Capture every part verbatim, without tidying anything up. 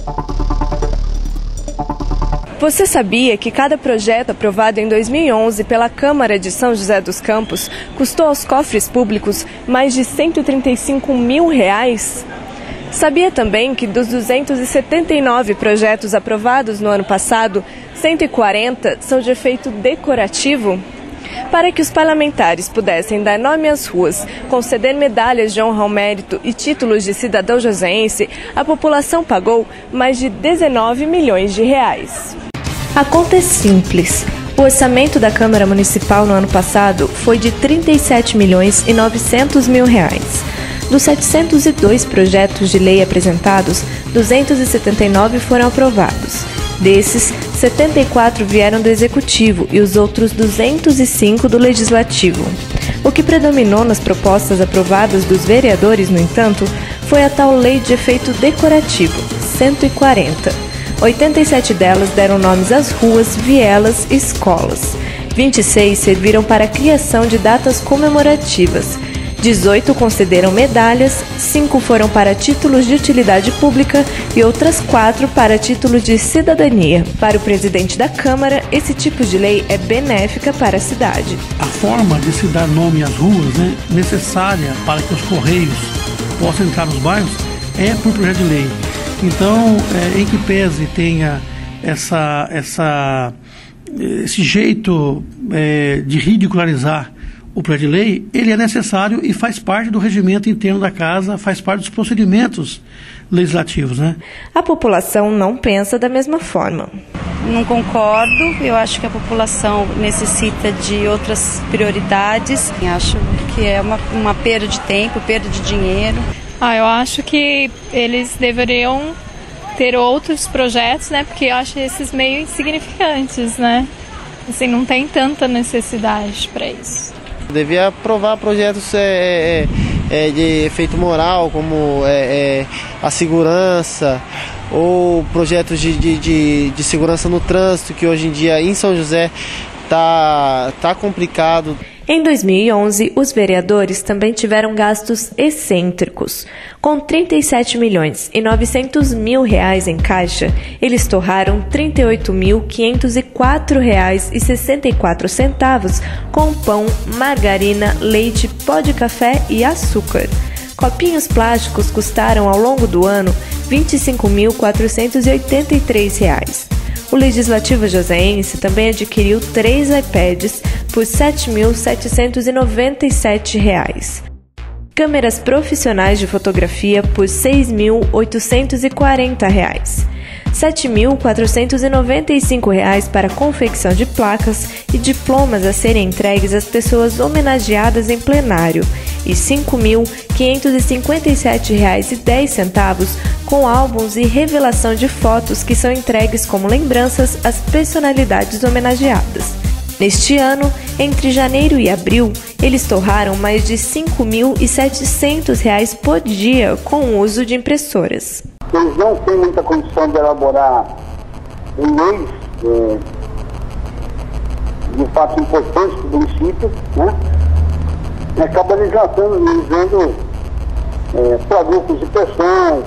Você sabia que cada projeto aprovado em dois mil e onze pela Câmara de São José dos Campos custou aos cofres públicos mais de cento e trinta e cinco mil reais? Sabia também que dos duzentos e setenta e nove projetos aprovados no ano passado, cento e quarenta são de efeito decorativo? Para que os parlamentares pudessem dar nome às ruas, conceder medalhas de honra ao mérito e títulos de cidadão joseense, a população pagou mais de dezenove milhões de reais. A conta é simples. O orçamento da Câmara Municipal no ano passado foi de trinta e sete milhões e novecentos mil reais. Dos setecentos e dois projetos de lei apresentados, duzentos e setenta e nove foram aprovados. Desses, setenta e quatro vieram do Executivo e os outros duzentos e cinco do Legislativo. O que predominou nas propostas aprovadas dos vereadores, no entanto, foi a tal lei de efeito decorativo, cento e quarenta. oitenta e sete delas deram nomes às ruas, vielas e escolas. vinte e seis serviram para a criação de datas comemorativas. dezoito concederam medalhas, cinco foram para títulos de utilidade pública e outras quatro para títulos de cidadania. Para o presidente da Câmara, esse tipo de lei é benéfica para a cidade. A forma de se dar nome às ruas, né, necessária para que os correios possam entrar nos bairros é por projeto de lei. Então, é, em que pese tenha essa, essa, esse jeito é, de ridicularizar o projeto de lei, ele é necessário e faz parte do regimento interno da Casa, faz parte dos procedimentos legislativos, né? A população não pensa da mesma forma. Não concordo, eu acho que a população necessita de outras prioridades. Acho que é uma, uma perda de tempo, perda de dinheiro. Ah, eu acho que eles deveriam ter outros projetos, né? Porque eu acho esses meio insignificantes, né? Assim, não tem tanta necessidade para isso. Devia aprovar projetos é, é, de efeito moral, como é, é, a segurança, ou projetos de, de, de, de segurança no trânsito, que hoje em dia em São José tá, tá complicado. Em dois mil e onze, os vereadores também tiveram gastos excêntricos. Com trinta e sete milhões e novecentos mil reais em caixa, eles torraram trinta e oito mil quinhentos e quatro reais e sessenta e quatro centavos com pão, margarina, leite, pó de café e açúcar. Copinhos plásticos custaram ao longo do ano vinte e cinco mil quatrocentos e oitenta e três reais. O Legislativo joseense também adquiriu três iPads por sete mil setecentos e noventa e sete reais. Câmeras profissionais de fotografia por seis mil oitocentos e quarenta reais. sete mil quatrocentos e noventa e cinco reais para confecção de placas e diplomas a serem entregues às pessoas homenageadas em plenário e cinco mil quinhentos e cinquenta e sete reais e dez centavos com álbuns e revelação de fotos que são entregues como lembranças às personalidades homenageadas. Neste ano, entre janeiro e abril, eles torraram mais de cinco mil e setecentos reais por dia com o uso de impressoras. Eles não têm muita condição de elaborar leis é, de fato importantes para o município, né? E acaba legislando é, para grupos de pressão,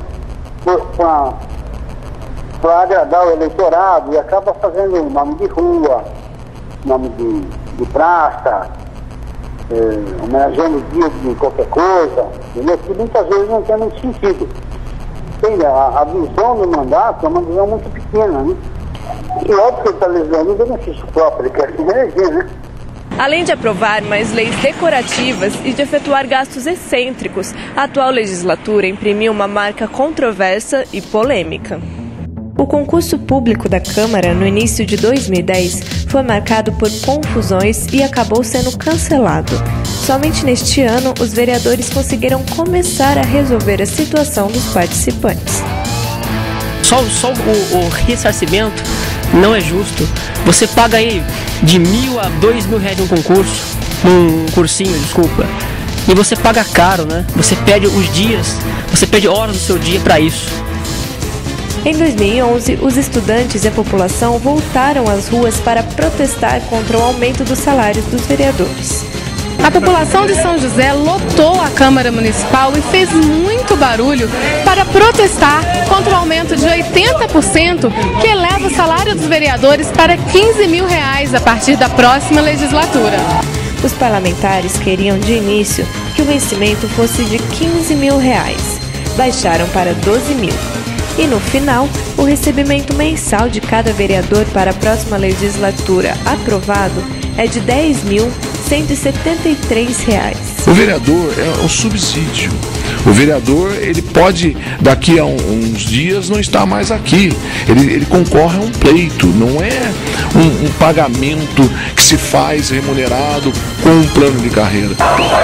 para agradar o eleitorado, e acaba fazendo nome de rua, nome de, de praça, é, homenageando o dia de qualquer coisa, entendeu? Que muitas vezes não tem muito sentido. Tem, a, a visão do mandato é uma visão muito pequena, né? E óbvio que ele está legislando o benefício próprio, ele quer se reeleger, né? Além de aprovar mais leis decorativas e de efetuar gastos excêntricos, a atual legislatura imprimiu uma marca controversa e polêmica. O concurso público da Câmara, no início de dois mil e dez, foi marcado por confusões e acabou sendo cancelado. Somente neste ano, os vereadores conseguiram começar a resolver a situação dos participantes. Só, só o, o ressarcimento não é justo. Você paga aí de mil a dois mil reais num concurso, num cursinho, desculpa. E você paga caro, né? Você perde os dias, você perde horas do seu dia para isso. Em dois mil e onze, os estudantes e a população voltaram às ruas para protestar contra o aumento dos salários dos vereadores. A população de São José lotou a Câmara Municipal e fez muito barulho para protestar contra o aumento de oitenta trinta por cento, que eleva o salário dos vereadores para quinze mil reais a partir da próxima legislatura. Os parlamentares queriam de início que o vencimento fosse de quinze mil reais. Baixaram para doze mil. E no final, o recebimento mensal de cada vereador para a próxima legislatura aprovado é de dez mil cento e setenta e três reais. O vereador é um subsídio. O vereador, ele pode, daqui a uns dias, não estar mais aqui. Ele, ele concorre a um pleito, não é um, um pagamento que se faz remunerado com um plano de carreira.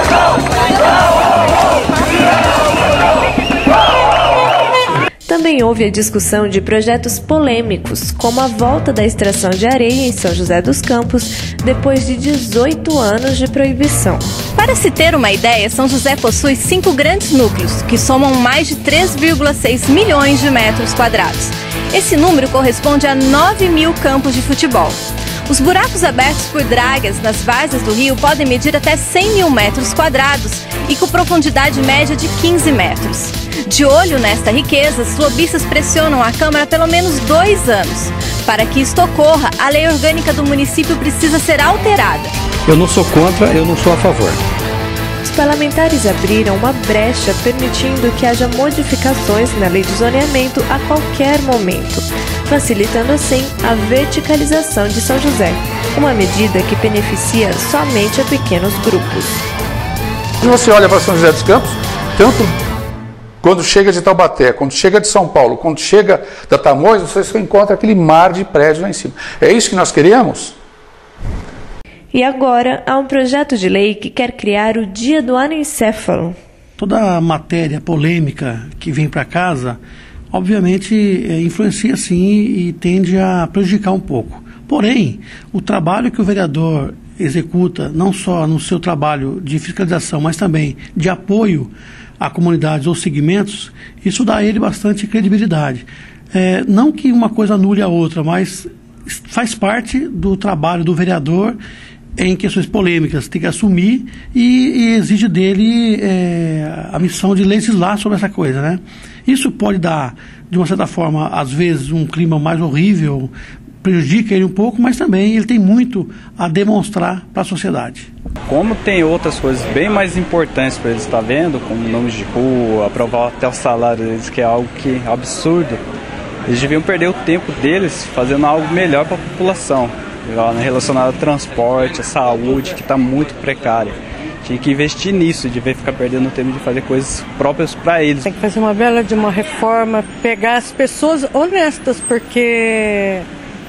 Também houve a discussão de projetos polêmicos, como a volta da extração de areia em São José dos Campos, depois de dezoito anos de proibição. Para se ter uma ideia, São José possui cinco grandes núcleos, que somam mais de três vírgula seis milhões de metros quadrados. Esse número corresponde a nove mil campos de futebol. Os buracos abertos por dragas nas várzeas do rio podem medir até cem mil metros quadrados e com profundidade média de quinze metros. De olho nesta riqueza, os lobistas pressionam a Câmara há pelo menos dois anos. Para que isto ocorra, a lei orgânica do município precisa ser alterada. Eu não sou contra, eu não sou a favor. Os parlamentares abriram uma brecha permitindo que haja modificações na lei de zoneamento a qualquer momento, facilitando assim a verticalização de São José, uma medida que beneficia somente a pequenos grupos. Se você olha para São José dos Campos, tanto quando chega de Taubaté, quando chega de São Paulo, quando chega da Tamoios, você só encontra aquele mar de prédios lá em cima. É isso que nós queríamos? E agora há um projeto de lei que quer criar o Dia do Anencefalo. Toda a matéria polêmica que vem para casa, obviamente, é, influencia sim e tende a prejudicar um pouco. Porém, o trabalho que o vereador executa, não só no seu trabalho de fiscalização, mas também de apoio a comunidades ou segmentos, isso dá a ele bastante credibilidade. É, não que uma coisa anule a outra, mas faz parte do trabalho do vereador em questões polêmicas, tem que assumir e, e exige dele é, a missão de legislar sobre essa coisa, né? Isso pode dar, de uma certa forma, às vezes, um clima mais horrível, prejudica ele um pouco, mas também ele tem muito a demonstrar para a sociedade. Como tem outras coisas bem mais importantes para eles estar vendo, como nomes de rua, aprovar até o salário deles, que é algo que é absurdo, eles deviam perder o tempo deles fazendo algo melhor para a população, relacionado ao transporte, à saúde, que está muito precária. Tinha que investir nisso, de vez ficar perdendo tempo de fazer coisas próprias para eles. Tem que fazer uma bela de uma reforma, pegar as pessoas honestas, porque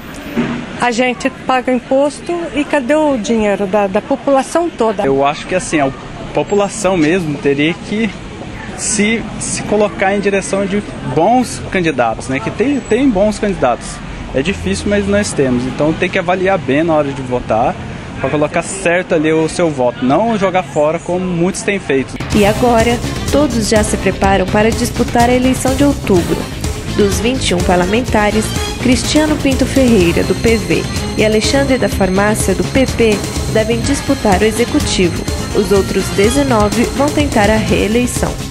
a gente paga imposto e cadê o dinheiro da, da população toda? Eu acho que assim, a população mesmo teria que se, se colocar em direção de bons candidatos, né? Que tem, tem bons candidatos. É difícil, mas nós temos. Então tem que avaliar bem na hora de votar, para colocar certo ali o seu voto, não jogar fora como muitos têm feito. E agora, todos já se preparam para disputar a eleição de outubro. Dos vinte e um parlamentares, Cristiano Pinto Ferreira, do P V, e Alexandre da Farmácia, do P P, devem disputar o executivo. Os outros dezenove vão tentar a reeleição.